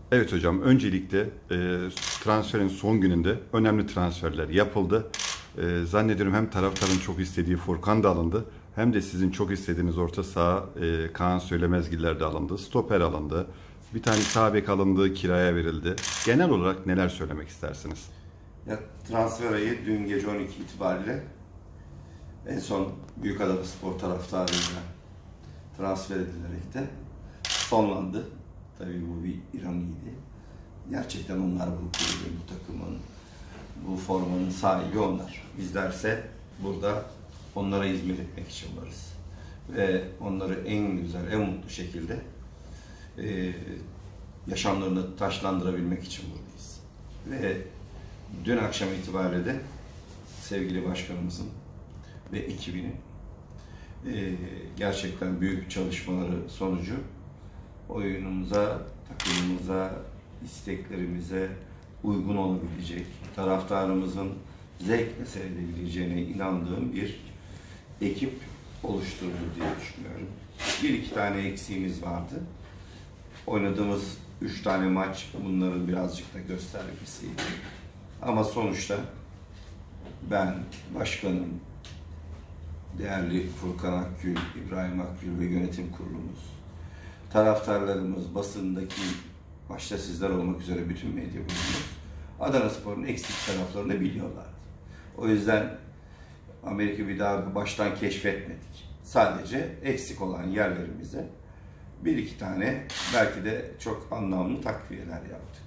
Evet hocam, öncelikle transferin son gününde önemli transferler yapıldı. Zannediyorum hem taraftarın çok istediği Furkan da alındı, hem de sizin çok istediğiniz orta saha Kaan Söylemezgiller de alındı, stoper alındı, bir tane sağ bek alındı, kiraya verildi. Genel olarak neler söylemek istersiniz? Ya, transfer ayı dün gece 12 itibariyle en son Büyükada'Spor taraftarıyla transfer edilerek de sonlandı. Tabii bu bir ironiydi. Gerçekten onlar bu kulübün, bu takımın, bu formanın sahibi onlar. Bizlerse burada onlara hizmet etmek için varız. Ve onları en güzel, en mutlu şekilde yaşamlarını taşlandırabilmek için buradayız. Ve dün akşam itibariyle de sevgili başkanımızın ve ekibinin gerçekten büyük çalışmaları sonucu oyunumuza, takımımıza, isteklerimize uygun olabilecek, taraftarımızın zevkle seyredebileceğine inandığım bir ekip oluşturdu diye düşünüyorum. Bir iki tane eksiğimiz vardı. Oynadığımız 3 tane maç bunların birazcık da göstergesiydi. Ama sonuçta ben, başkanım, değerli Furkan Akgül, İbrahim Akgül ve yönetim kurulumuz, taraftarlarımız, basındaki, başta sizler olmak üzere bütün medya grubumuz, Adanaspor'un eksik taraflarını biliyorlardı. O yüzden Amerika bir daha baştan keşfetmedik. Sadece eksik olan yerlerimize bir iki tane belki de çok anlamlı takviyeler yaptık.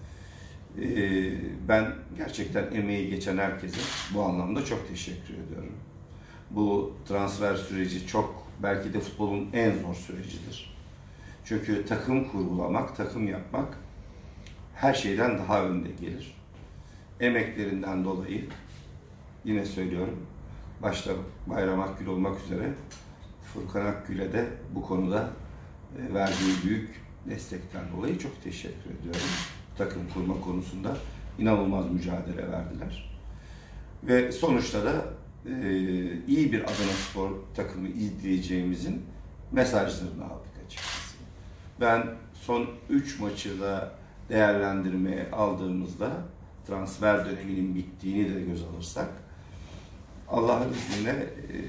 Ben gerçekten emeği geçen herkese bu anlamda çok teşekkür ediyorum. Bu transfer süreci çok, belki de futbolun en zor sürecidir. Çünkü takım kurgulamak, takım yapmak her şeyden daha önde gelir. Emeklerinden dolayı, yine söylüyorum, başta Bayram Akgül olmak üzere Furkan Akgül'e de bu konuda verdiği büyük destekten dolayı çok teşekkür ediyorum. Takım kurma konusunda inanılmaz mücadele verdiler. Ve sonuçta da iyi bir Adanaspor takımı izleyeceğimizin mesajlarını aldık açıkçası. Ben son 3 maçı da değerlendirmeye aldığımızda transfer döneminin bittiğini de göz alırsak Allah'ın izniyle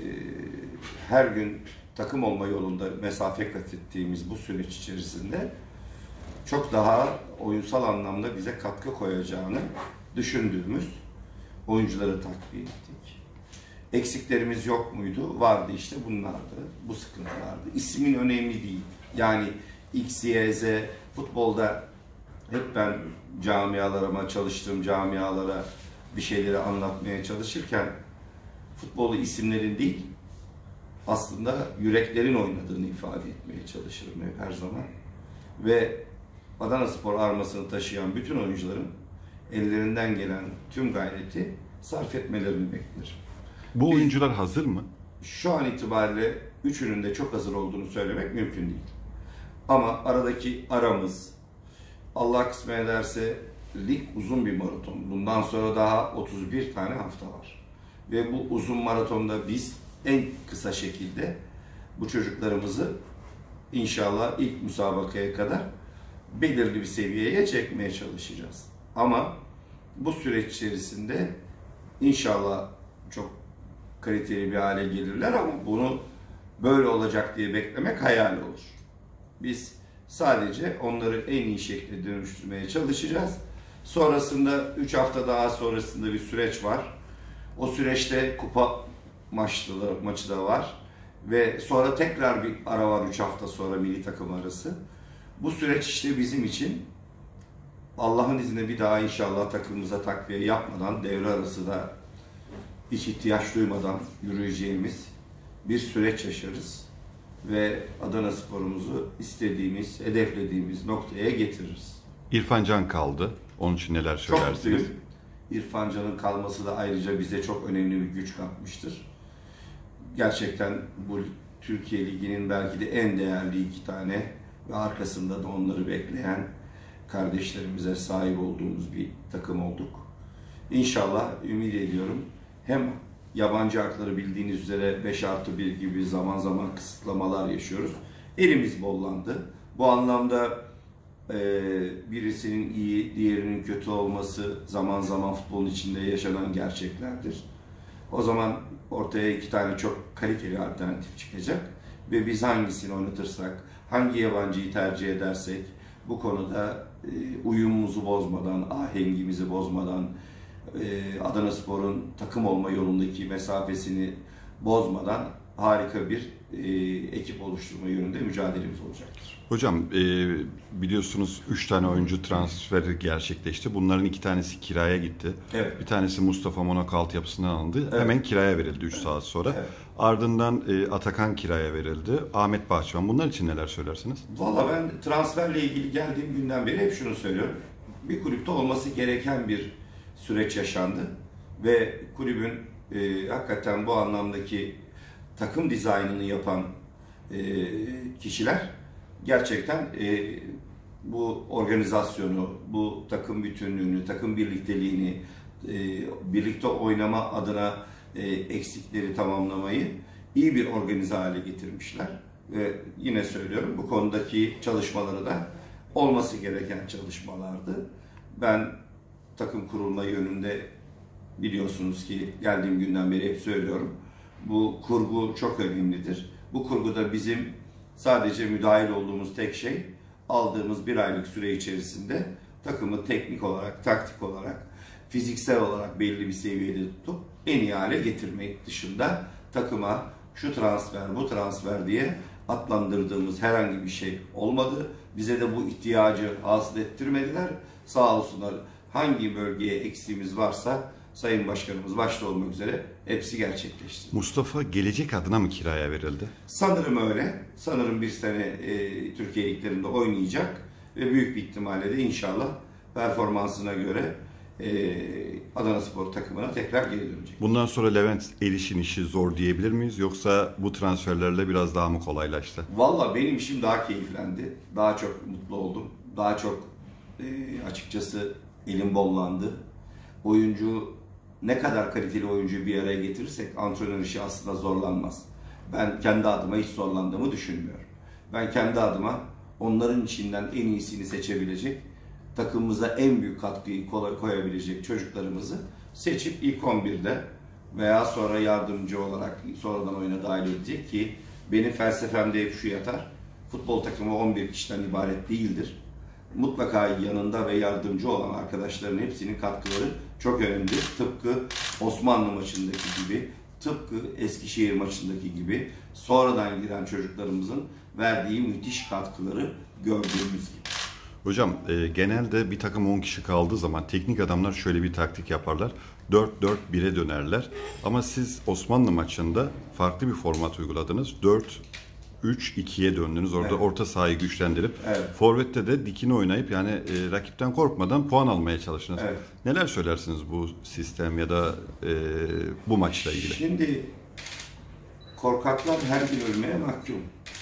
her gün takım olma yolunda mesafe kat ettiğimiz bu süreç içerisinde çok daha oyunsal anlamda bize katkı koyacağını düşündüğümüz oyuncuları takviye ettik. Eksiklerimiz yok muydu? Vardı, işte bunlardı. Bu sıkıntılardı. İsmin önemli değil. Yani X, Y, Z futbolda hep ben camialarıma, çalıştığım camialara bir şeyleri anlatmaya çalışırken futbolu isimlerin değil, aslında yüreklerin oynadığını ifade etmeye çalışırım her zaman. Ve Adanaspor armasını taşıyan bütün oyuncuların ellerinden gelen tüm gayreti sarf etmelerini beklerim. Bu oyuncular hazır mı? Şu an itibariyle üçünün de çok hazır olduğunu söylemek mümkün değil. Ama aradaki aramız, Allah kısmet ederse, lig uzun bir maraton. Bundan sonra daha 31 tane hafta var. Ve bu uzun maratonda biz en kısa şekilde bu çocuklarımızı inşallah ilk müsabakaya kadar belirli bir seviyeye çekmeye çalışacağız. Ama bu süreç içerisinde inşallah çok kaliteli bir hale gelirler, ama bunu böyle olacak diye beklemek hayal olur. Biz sadece onları en iyi şekilde dönüştürmeye çalışacağız. Sonrasında 3 hafta daha sonrasında bir süreç var. O süreçte kupa maçı da var. Ve sonra tekrar bir ara var 3 hafta sonra, milli takım arası. Bu süreç işte bizim için Allah'ın izniyle bir daha inşallah takımımıza takviye yapmadan, devre arası da hiç ihtiyaç duymadan yürüyeceğimiz bir süreç yaşarız. Ve Adanaspor'umuzu istediğimiz, hedeflediğimiz noktaya getiririz. İrfan Can kaldı. Onun için neler söylersiniz? Çok mutluyum. İrfan Can'ın kalması da ayrıca bize çok önemli bir güç katmıştır. Gerçekten bu Türkiye Ligi'nin belki de en değerli 2 tane ve arkasında da onları bekleyen kardeşlerimize sahip olduğumuz bir takım olduk. İnşallah ümit ediyorum. Hem yabancı hakları bildiğiniz üzere 5+1 gibi zaman zaman kısıtlamalar yaşıyoruz. Elimiz bollandı. Bu anlamda birisinin iyi, diğerinin kötü olması zaman zaman futbolun içinde yaşanan gerçeklerdir. O zaman ortaya iki tane çok kaliteli alternatif çıkacak ve biz hangisini oynatırsak, hangi yabancıyı tercih edersek bu konuda uyumumuzu bozmadan, ahengimizi bozmadan, Adanaspor'un takım olma yolundaki mesafesini bozmadan harika bir ekip oluşturma yönünde mücadelemiz olacaktır. Hocam biliyorsunuz 3 tane oyuncu transferi gerçekleşti. Bunların 2 tanesi kiraya gitti. Evet. Bir tanesi Mustafa Monaco altyapısından alındı. Evet. Hemen kiraya verildi 3 saat sonra. Evet. Ardından Atakan kiraya verildi. Ahmet Bahçıvan. Bunlar için neler söylersiniz? Valla ben transferle ilgili geldiğim günden beri hep şunu söylüyorum. Bir kulüpte olması gereken bir süreç yaşandı. Ve kulübün hakikaten bu anlamdaki takım dizaynını yapan kişiler gerçekten bu organizasyonu, bu takım bütünlüğünü, takım birlikteliğini, birlikte oynama adına eksikleri tamamlamayı iyi bir organize hale getirmişler. Ve yine söylüyorum, bu konudaki çalışmaları da olması gereken çalışmalardı. Ben takım kurulma yönünde biliyorsunuz ki geldiğim günden beri hep söylüyorum. Bu kurgu çok önemlidir. Bu kurguda bizim sadece müdahil olduğumuz tek şey, aldığımız bir aylık süre içerisinde takımı teknik olarak, taktik olarak, fiziksel olarak belli bir seviyede tutup en iyi hale getirmek dışında takıma şu transfer, bu transfer diye adlandırdığımız herhangi bir şey olmadı. Bize de bu ihtiyacı hasıl ettirmediler. Sağ olsunlar, hangi bölgeye eksiğimiz varsa Sayın Başkanımız başta olmak üzere hepsi gerçekleşti. Mustafa gelecek adına mı kiraya verildi? Sanırım öyle. Sanırım bir sene Türkiye liglerinde oynayacak ve büyük bir ihtimalle de inşallah performansına göre Adanaspor takımına tekrar geri dönecek. Bundan sonra Levent Eriş'in işi zor diyebilir miyiz? Yoksa bu transferlerle biraz daha mı kolaylaştı? Valla benim işim daha keyiflendi. Daha çok mutlu oldum. Daha çok açıkçası elim bollandı. Oyuncu, ne kadar kaliteli oyuncuyu bir araya getirirsek antrenör işi aslında zorlanmaz. Ben kendi adıma hiç zorlandığımı düşünmüyorum. Ben kendi adıma onların içinden en iyisini seçebilecek, takımımıza en büyük katkıyı koyabilecek çocuklarımızı seçip ilk 11'de veya sonra yardımcı olarak sonradan oyuna dahil edecek ki benim felsefemde hep şu yatar. Futbol takımı 11 kişiden ibaret değildir. Mutlaka yanında ve yardımcı olan arkadaşların hepsinin katkıları çok önemli. Tıpkı Osmanlı maçındaki gibi, tıpkı Eskişehir maçındaki gibi sonradan giren çocuklarımızın verdiği müthiş katkıları gördüğümüz gibi. Hocam genelde bir takım 10 kişi kaldığı zaman teknik adamlar şöyle bir taktik yaparlar. 4-4-1'e dönerler. Ama siz Osmanlı maçında farklı bir format uyguladınız. 4-3-2'ye döndünüz. Orada evet, orta sahayı güçlendirip evet, forvette de dikine oynayıp yani rakipten korkmadan puan almaya çalıştınız. Evet. Neler söylersiniz bu sistem ya da bu maçla ilgili? Şimdi korkaklar her gün ölmeye mahkum.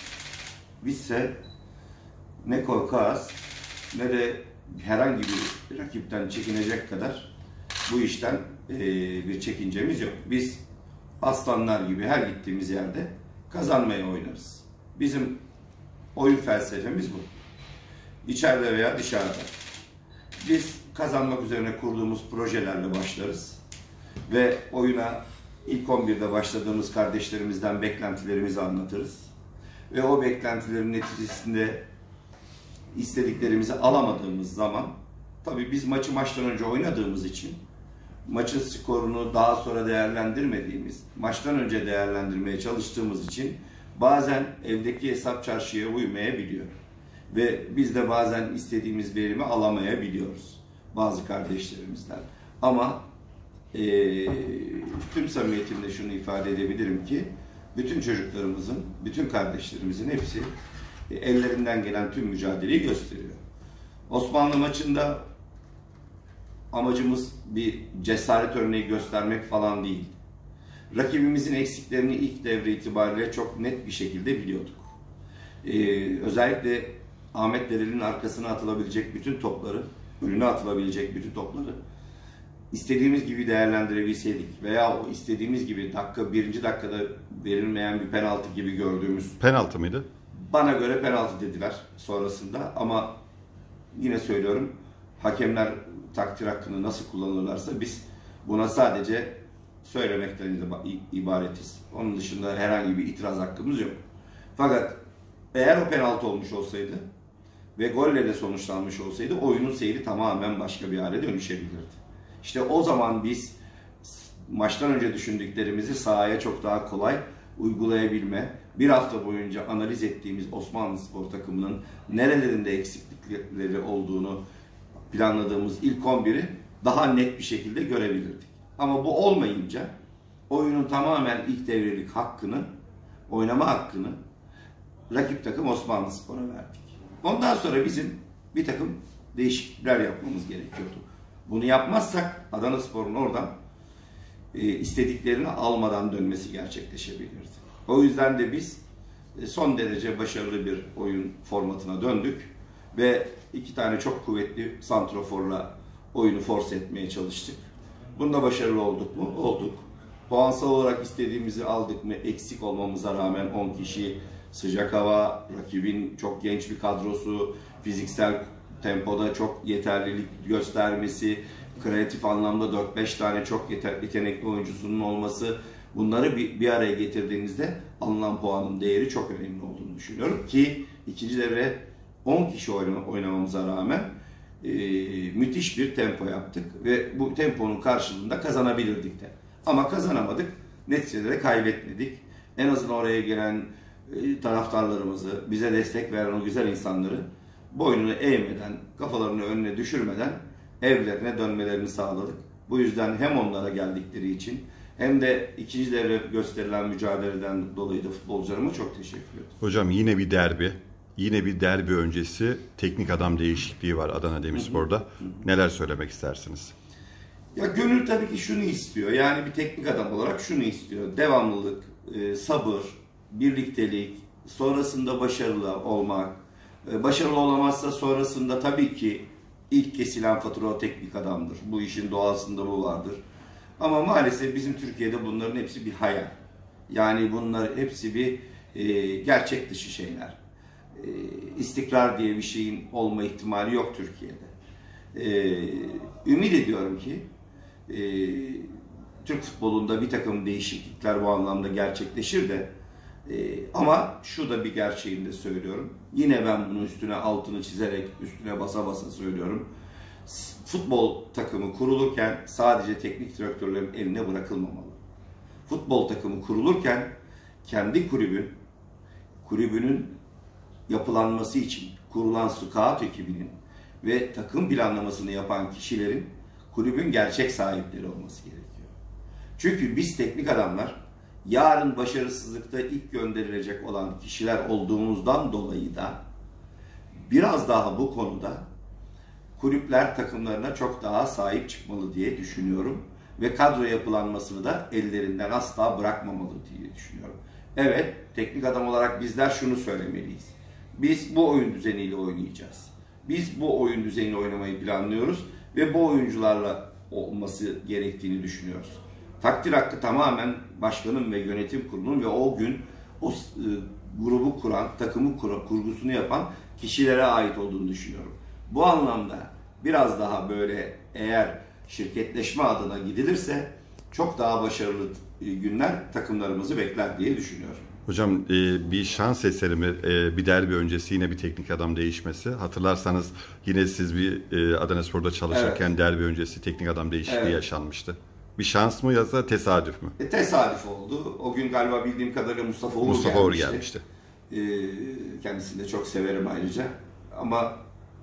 Bizse ne korkağız ne de herhangi bir rakipten çekinecek kadar bu işten bir çekincemiz yok. Biz aslanlar gibi her gittiğimiz yerde kazanmaya oynarız. Bizim oyun felsefemiz bu. İçeride veya dışarıda. Biz kazanmak üzerine kurduğumuz projelerle başlarız. Ve oyuna ilk 11'de başladığımız kardeşlerimizden beklentilerimizi anlatırız. Ve o beklentilerin neticesinde istediklerimizi alamadığımız zaman, tabii biz maçı maçtan önce oynadığımız için, maçın skorunu daha sonra değerlendirmediğimiz, maçtan önce değerlendirmeye çalıştığımız için bazen evdeki hesap çarşıya uymayabiliyor. Ve biz de bazen istediğimiz verimi alamayabiliyoruz bazı kardeşlerimizden. Ama tüm samimiyetimle şunu ifade edebilirim ki bütün çocuklarımızın, bütün kardeşlerimizin hepsi ellerinden gelen tüm mücadeleyi gösteriyor. Osmanlı maçında amacımız bir cesaret örneği göstermek falan değil. Rakibimizin eksiklerini ilk devre itibariyle çok net bir şekilde biliyorduk. Özellikle Ahmet Dereli'nin arkasına atılabilecek bütün topları, önüne atılabilecek bütün topları istediğimiz gibi değerlendirebilseydik veya o istediğimiz gibi birinci dakikada verilmeyen bir penaltı gibi gördüğümüz... Penaltı mıydı? Bana göre penaltı dediler sonrasında ama yine söylüyorum, hakemler takdir hakkını nasıl kullanırlarsa biz buna sadece söylemekten ibaretiz. Onun dışında herhangi bir itiraz hakkımız yok. Fakat eğer o penaltı olmuş olsaydı ve golle de sonuçlanmış olsaydı oyunun seyri tamamen başka bir hale dönüşebilirdi. İşte o zaman biz maçtan önce düşündüklerimizi sahaya çok daha kolay uygulayabilme, bir hafta boyunca analiz ettiğimiz Osmanlıspor takımının nerelerinde eksiklikleri olduğunu planladığımız ilk 11'i daha net bir şekilde görebilirdik. Ama bu olmayınca oyunun tamamen ilk devrelik hakkını, oynama hakkını rakip takım Osmanlıspor'a verdik. Ondan sonra bizim bir takım değişiklikler yapmamız gerekiyordu. Bunu yapmazsak Adanaspor'un oradan istediklerini almadan dönmesi gerçekleşebilirdi. O yüzden de biz son derece başarılı bir oyun formatına döndük ve 2 tane çok kuvvetli santroforla oyunu force etmeye çalıştık. Bunda başarılı olduk mu? Olduk. Puansal olarak istediğimizi aldık mı? Eksik olmamıza rağmen 10 kişi, sıcak hava, rakibin çok genç bir kadrosu, fiziksel tempoda çok yeterlilik göstermesi, kreatif anlamda 4-5 tane çok yetenekli oyuncusunun olması, bunları bir araya getirdiğinizde alınan puanın değeri çok önemli olduğunu düşünüyorum ki ikinci devre 10 kişi oynamamıza rağmen müthiş bir tempo yaptık ve bu temponun karşılığında kazanabilirdik de. Ama kazanamadık, neticede de kaybetmedik. En azından oraya gelen taraftarlarımızı, bize destek veren o güzel insanları boynunu eğmeden, kafalarını önüne düşürmeden evlerine dönmelerini sağladık. Bu yüzden hem onlara geldikleri için hem de ikinci devre gösterilen mücadeleden dolayı da futbolcularıma çok teşekkür ederim. Hocam yine bir derbi. Yine bir derbi öncesi teknik adam değişikliği var Adana Demirspor'da. Neler söylemek istersiniz? Ya gönül tabii ki şunu istiyor. Yani bir teknik adam olarak şunu istiyor. Devamlılık, sabır, birliktelik, sonrasında başarılı olmak. Başarılı olamazsa sonrasında tabii ki ilk kesilen fatura o teknik adamdır. Bu işin doğasında bu vardır. Ama maalesef bizim Türkiye'de bunların hepsi bir hayal. Yani bunlar hepsi bir gerçek dışı şeyler. İstikrar diye bir şeyin olma ihtimali yok Türkiye'de. Ümit ediyorum ki Türk futbolunda bir takım değişiklikler bu anlamda gerçekleşir de ama şu da bir gerçeğini de söylüyorum. Yine ben bunun üstüne altını çizerek, üstüne basa basa söylüyorum. Futbol takımı kurulurken sadece teknik direktörlerin eline bırakılmamalı. Futbol takımı kurulurken kendi kulübünün yapılanması için kurulan scout ekibinin ve takım planlamasını yapan kişilerin kulübün gerçek sahipleri olması gerekiyor. Çünkü biz teknik adamlar yarın başarısızlıkta ilk gönderilecek olan kişiler olduğumuzdan dolayı da biraz daha bu konuda kulüpler takımlarına çok daha sahip çıkmalı diye düşünüyorum. Ve kadro yapılanmasını da ellerinden asla bırakmamalı diye düşünüyorum. Evet, teknik adam olarak bizler şunu söylemeliyiz. Biz bu oyun düzeniyle oynayacağız. Biz bu oyun düzeniyle oynamayı planlıyoruz ve bu oyuncularla olması gerektiğini düşünüyoruz. Takdir hakkı tamamen başkanın ve yönetim kurulunun ve o gün o grubu kuran, takımı kurgusunu yapan kişilere ait olduğunu düşünüyorum. Bu anlamda biraz daha böyle eğer şirketleşme adına gidilirse çok daha başarılı günler takımlarımızı bekler diye düşünüyorum. Hocam bir şans eseri mi bir derbi öncesi yine bir teknik adam değişmesi? Hatırlarsanız yine siz bir Adanaspor'da çalışırken evet, derbi öncesi teknik adam değişikliği evet, yaşanmıştı. Bir şans mı yoksa tesadüf mü? Tesadüf oldu. O gün galiba bildiğim kadarıyla Mustafa Uğur gelmişti. Kendisini de çok severim ayrıca. Ama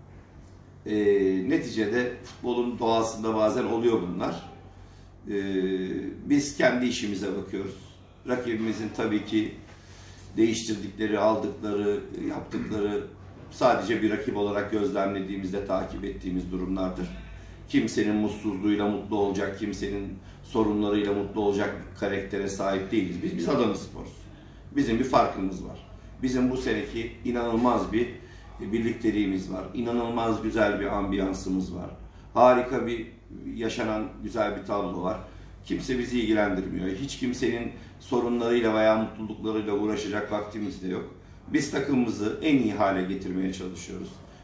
neticede futbolun doğasında bazen oluyor bunlar. Biz kendi işimize bakıyoruz. Rakibimizin tabii ki değiştirdikleri, aldıkları, yaptıkları sadece bir rakip olarak gözlemlediğimizde takip ettiğimiz durumlardır. Kimsenin mutsuzluğuyla mutlu olacak, kimsenin sorunlarıyla mutlu olacak bir karaktere sahip değiliz. Biz Adanaspor'uz. Bizim bir farkımız var. Bizim bu seneki inanılmaz bir birlikteliğimiz var. İnanılmaz güzel bir ambiyansımız var. Harika bir yaşanan güzel bir tablo var. Kimse bizi ilgilendirmiyor. Hiç kimsenin sorunlarıyla veya mutluluklarıyla uğraşacak vaktimiz de yok. Biz takımımızı en iyi hale getirmeye çalışıyoruz.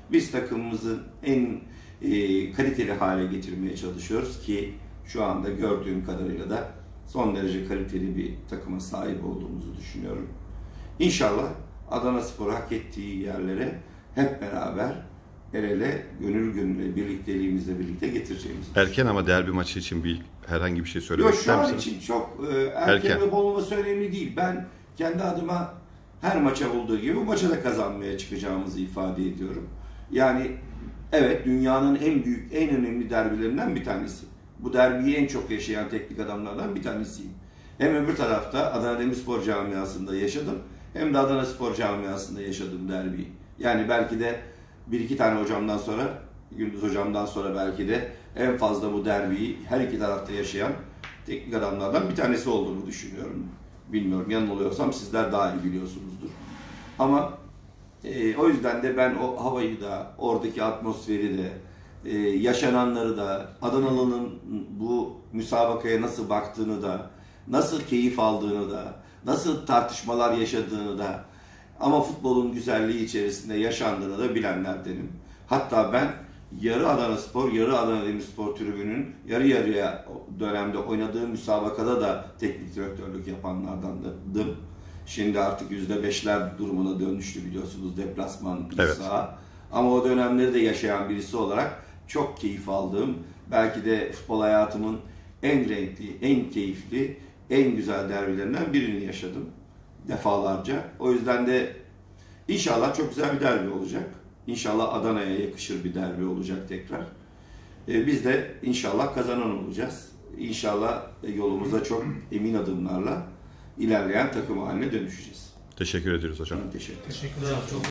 Biz takımımızın en kaliteli hale getirmeye çalışıyoruz ki şu anda gördüğüm kadarıyla da son derece kaliteli bir takıma sahip olduğumuzu düşünüyorum. İnşallah Adanaspor hak ettiği yerlere hep beraber el ele, gönül gönüle, birlikteliğimizle birlikte getireceğimiz. Erken ama derbi maçı için herhangi bir şey Yok, söylemek şu ister an misiniz? için çok erken ve bol olması önemli değil. Ben kendi adıma her maça olduğu gibi bu maça da kazanmaya çıkacağımızı ifade ediyorum. Yani evet, dünyanın en büyük, en önemli derbilerinden bir tanesi. Bu derbiyi en çok yaşayan teknik adamlardan bir tanesiyim. Hem öbür tarafta Adana Demirspor camiasında yaşadım, hem de Adanaspor camiasında yaşadım derbiyi. Yani belki de bir iki tane hocamdan sonra, Gündüz hocamdan sonra belki de en fazla bu derbiyi her iki tarafta yaşayan teknik adamlardan bir tanesi olduğunu düşünüyorum. Bilmiyorum, yanılıyorsam sizler daha iyi biliyorsunuzdur. Ama o yüzden de ben o havayı da, oradaki atmosferi de, yaşananları da, Adanalı'nın bu müsabakaya nasıl baktığını da, nasıl keyif aldığını da, nasıl tartışmalar yaşadığını da, ama futbolun güzelliği içerisinde yaşandığını da bilenlerdenim. Hatta ben yarı Adanaspor, yarı Adana Demirspor tribünün yarı yarıya dönemde oynadığı müsabakada da teknik direktörlük yapanlardandım. Şimdi artık %5'ler durumuna dönüştü biliyorsunuz, deplasman saha. Ama o dönemleri de yaşayan birisi olarak çok keyif aldığım, belki de futbol hayatımın en renkli, en keyifli, en güzel derbilerinden birini yaşadım defalarca. O yüzden de inşallah çok güzel bir derbi olacak. İnşallah Adana'ya yakışır bir derbi olacak tekrar. Biz de inşallah kazanan olacağız. İnşallah yolumuza çok emin adımlarla ilerleyen takım haline dönüşeceğiz. Teşekkür ediyoruz hocam. Teşekkür ederim. Teşekkürler.